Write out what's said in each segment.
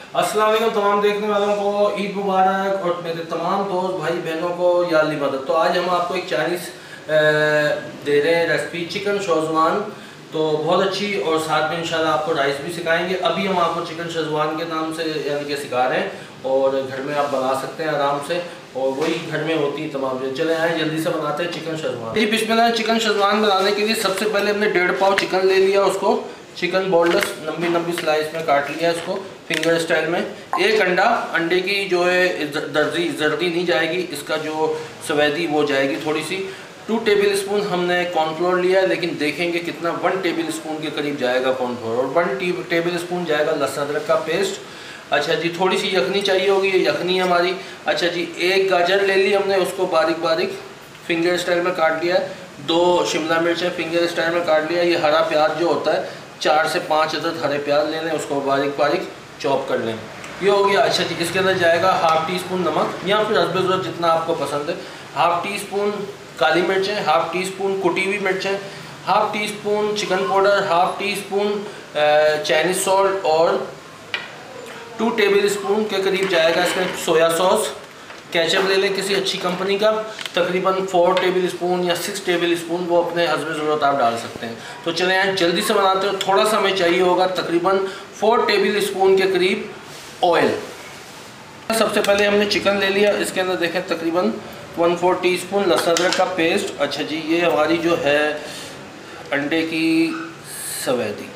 अस्सलाम वालेकुम तमाम देखने वालों को ईद मुबारक और मेरे तमाम दोस्त भाई बहनों को या अल्ली मदद। तो आज हम आपको एक चाइनीज़ दे रहे हैं रेसिपी चिकन शेज़वान, तो बहुत अच्छी, और साथ में इंशाल्लाह आपको राइस भी सिखाएंगे। अभी हम आपको चिकन शेज़वान के नाम से यानी कि सिखा रहे हैं और घर में आप बना सकते हैं आराम से, और वही घर में होती है तमाम चीज़ें। चले आए जल्दी से बनाते हैं चिकन शेज़वान। जी बिस्मिल्लाह। चिकन शेज़वान बनाने के लिए सबसे पहले हमने 1.5 पाव चिकन ले लिया, उसको चिकन बोनलेस लंबी लंबी स्लाइस में काट लिया, इसको फिंगर स्टाइल में। एक अंडा, अंडे की जो है जर्दी नहीं जाएगी, इसका जो सफ़ेदी वो जाएगी थोड़ी सी। 2 टेबल स्पून हमने कॉर्नफ्लोर लिया है, लेकिन देखेंगे कितना, 1 टेबल स्पून के करीब जाएगा कॉर्नफ्लोर, और 1 टेबल स्पून जाएगा लहसुन अदरक का पेस्ट। अच्छा जी, थोड़ी सी यखनी चाहिए होगी, ये यखनी है हमारी। अच्छा जी, 1 गाजर ले ली हमने, उसको बारीक बारीक फिंगर स्टाइल में काट लिया। 2 शिमला मिर्चें फिंगर स्टाइल में काट लिया। ये हरा प्याज जो होता है 4 से 5 अदद हरे प्याज ले लें, उसको बारीक बारीक चॉप कर लें। ये हो गया। अच्छा जी, इसके अंदर जाएगा 1/2 टीस्पून नमक, या फिर हस्बे ज़रूरत जितना आपको पसंद है। 1/2 टीस्पून काली मिर्चें, 1/2 टीस्पून कुटी हुई मिर्चें, 1/2 teaspoon chicken powder, 1/2 teaspoon Chinese salt, और 2 टेबल स्पून के करीब जाएगा इसमें सोया सॉस। केचप ले लें किसी अच्छी कंपनी का, तकरीबन 4 टेबल स्पून या 6 टेबल स्पून, वो अपने हस्बे ज़रूरत आप डाल सकते हैं। तो चलें यहाँ जल्दी से बनाते हो। थोड़ा सा हमें चाहिए होगा, तकरीबन 4 टेबल स्पून के करीब ऑयल। सबसे पहले हमने चिकन ले लिया, इसके अंदर देखें तकरीबन 1/4 टीस्पून लहसुन अदरक का पेस्ट। अच्छा जी, ये हमारी जो है अंडे की सफ़ेदी,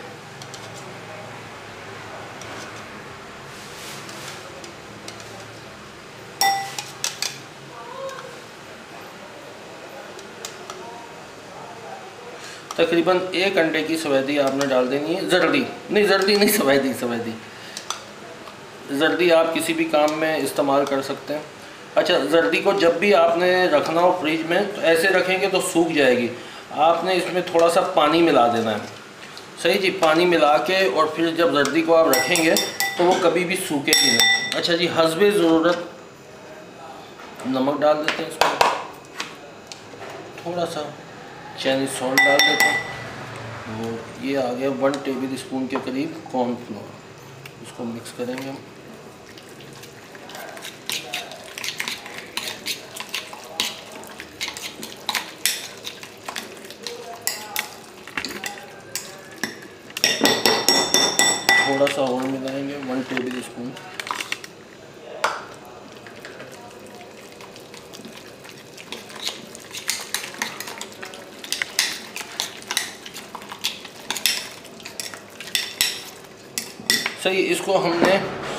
तकरीबन 1 अंडे की सफ़ेदी आपने डाल देनी है। जर्दी नहीं, सफ़ेदी जर्दी आप किसी भी काम में इस्तेमाल कर सकते हैं। अच्छा, जर्दी को जब भी आपने रखना हो फ्रिज में, तो ऐसे रखेंगे तो सूख जाएगी। आपने इसमें थोड़ा सा पानी मिला देना है, सही जी, पानी मिला के, और फिर जब जर्दी को आप रखेंगे तो वो कभी भी सूखेगी नहीं। अच्छा जी, हस्बे ज़रूरत नमक डाल देते हैं इसमें, थोड़ा सा चाइनीज़ सॉल्ट डाल देते हैं, और ये आ गया 1 टेबल स्पून के करीब कॉर्नफ्लोर। इसको मिक्स करेंगे हम। थोड़ा सा और मिलाएंगे, 1 टेबल स्पून। सही, इसको हमने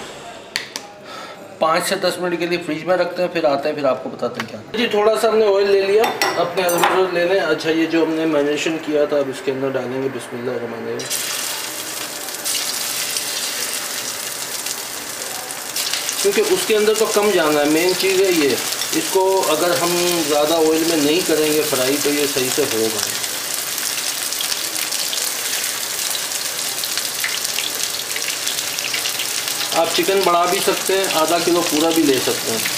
5 से 10 मिनट के लिए फ्रिज में रखते हैं, फिर आते हैं, फिर आपको बताते हैं क्या जी। थोड़ा सा हमने ऑयल ले लिया, अपने हस्बे ले लें। अच्छा, ये जो हमने मैरिनेशन किया था अब इसके अंदर डालेंगे, बिस्मिल्लाह रहमान रहीम। क्योंकि उसके अंदर तो कम जाना है, मेन चीज़ है ये। इसको अगर हम ज़्यादा ऑयल में नहीं करेंगे फ्राई, तो ये सही से होगा। आप चिकन बढ़ा भी सकते हैं, आधा किलो पूरा भी ले सकते हैं।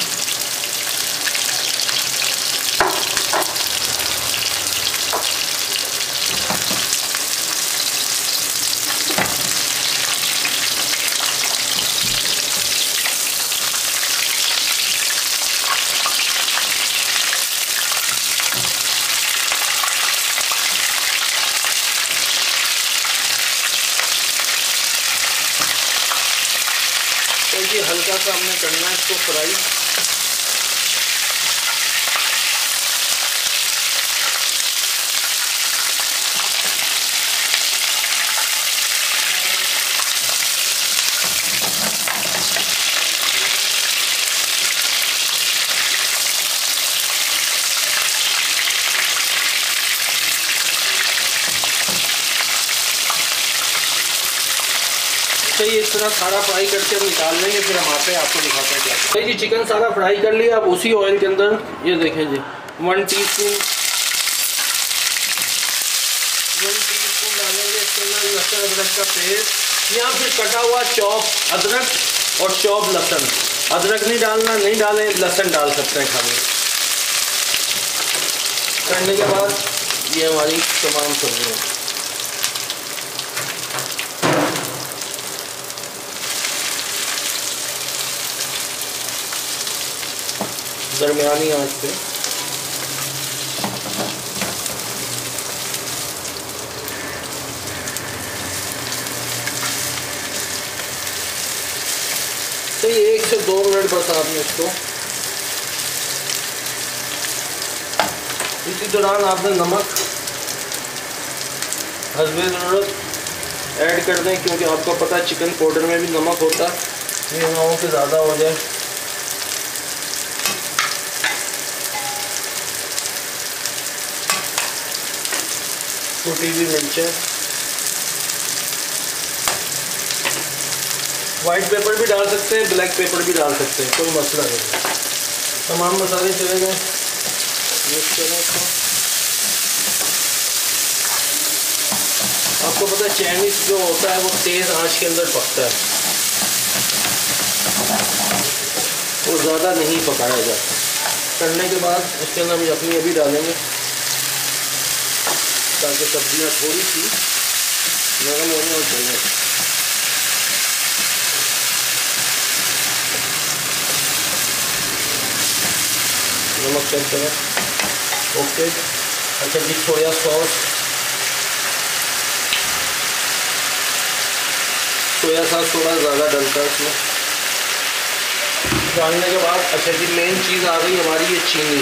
ये हल्का सा हमने करना है इसको फ्राई। तो ये इस तरह सारा फ्राई करके हम निकाल लेंगे, फिर हम आते हैं आपको दिखाते हैं क्या। तो जी चिकन सारा फ्राई कर लिया। अब उसी ऑयल के अंदर ये देखें जी 1 टीस्पून डालेंगे इसके अंदर लहसुन अदरक का पेस्ट, या फिर कटा हुआ चॉप अदरक और चॉप लहसुन। अदरक नहीं डालना, नहीं डालें, लहसुन डाल सकते हैं खाली। करने के बाद ये हमारी तमाम सब्जियाँ दरमियानी आंच पे। तो ये 1 से 2 मिनट बस आपने इसको। इसी दौरान आपने नमक हस्बे ज़रूरत ऐड कर दें, क्योंकि आपको पता है चिकन पाउडर में भी नमक होता है, ये ना हो कि ज़्यादा हो जाए। कुटी हुई मिर्चें, वाइट पेपर भी डाल सकते हैं, ब्लैक पेपर भी डाल सकते हैं, कोई मसला नहीं। तमाम मसाले चले गए, मिक्स करें इसको। आपको पता है चाइनीज़ जो होता है वो तेज़ आंच के अंदर पकता है, वो ज़्यादा नहीं पकाया जाता। करने के बाद उसके अंदर हम यखनी अभी डालेंगे ताकि सब्जियां थोड़ी सी नरम होने और चलने। नमक चेक करें, ओके। अच्छा जी, सोया सॉस, सोया सॉस थोड़ा ज़्यादा डलता है इसमें। डालने के बाद अच्छा जी मेन चीज़ आ गई हमारी, ये चीनी,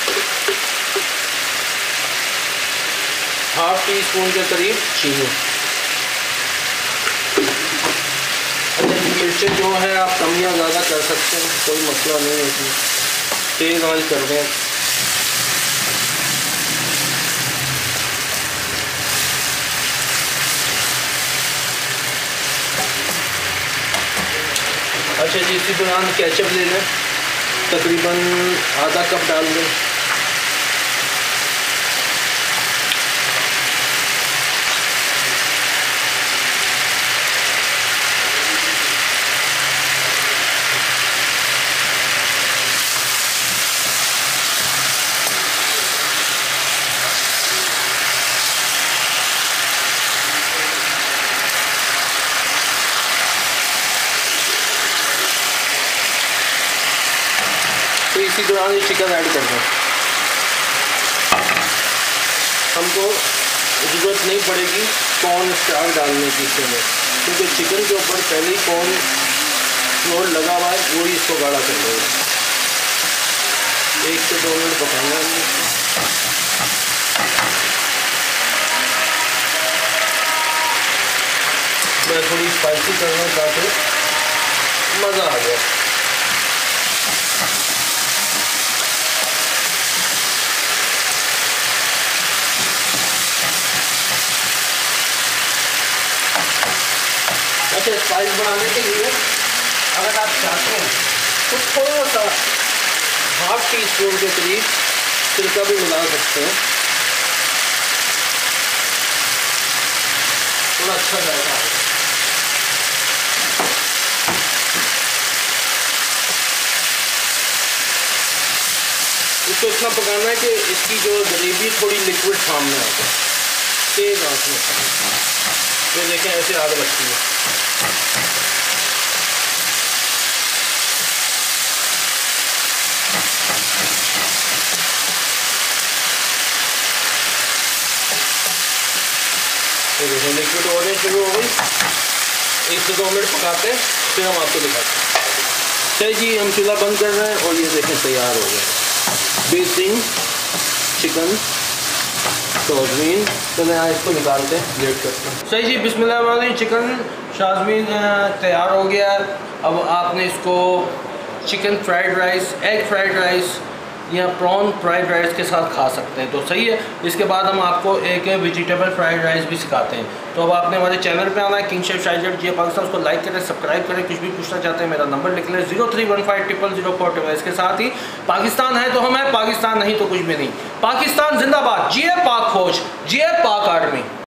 1/2 टीस्पून के करीब चीनी। अच्छा जी, मिर्चें जो है आप कम या ज़्यादा कर सकते हैं, कोई मसला नहीं है इसमें। तेज़ आंच कर दें। अच्छा जी, इसी दौरान केचप ले लें, तकरीबन आधा कप डाल दें। तो इसी दौरान ये चिकन ऐड कर दें। हमको ज़रूरत नहीं पड़ेगी कॉर्न स्टार डालने की इसके अंदर, क्योंकि चिकन के ऊपर पहले ही कॉर्न फ्लोर लगा हुआ है, वो ही इसको गाढ़ा कर देगा। 1 से 2 मिनट पकाना है इसको। मैं थोड़ी स्पाइसी करना ताकि मज़ा आ जाए। अच्छा, स्पाइस बनाने के लिए अगर आप चाहते हैं तो थोड़ा सा 1/2 टीस्पून के करीब सिरका भी मिला सकते हैं, थोड़ा अच्छा जाएगा। इसको इतना पकाना है कि इसकी जो ग्रेवी थोड़ी लिक्विड फॉर्म में आ जाए, तेज़ आंच में। ये देखें ऐसे आग लगती है। तो देखो लिक्विड होने शुरू हो गई। 1 से 2 मिनट पकाते हैं, फिर हम आपको दिखाते हैं। चलिए जी, हम चूल्हा बंद कर रहे हैं और ये देखें तैयार हो गया बेसिंग चिकन शाज़मीन। तो मैं इसको निकालते हैं, लेट करते हैं। सही जी, बिस्मिल्लाह। चिकन शाज़मीन तैयार हो गया। अब आपने इसको chicken fried rice, egg fried rice या प्रॉन फ्राइड राइस के साथ खा सकते हैं, तो सही है। इसके बाद हम आपको एक वेजिटेबल फ्राइड राइस भी सिखाते हैं। तो अब आपने हमारे चैनल पे आना है, किंग शेफ शाइजर जी पाकिस्तान, उसको लाइक करें, सब्सक्राइब करें। कुछ भी पूछना चाहते हैं मेरा नंबर लिख लें 03150004। इसके साथ ही पाकिस्तान है तो हम हैं, पाकिस्तान नहीं तो कुछ भी नहीं। पाकिस्तान जिंदाबाद, जिए पाक फौज, जिए पाक आर्मी।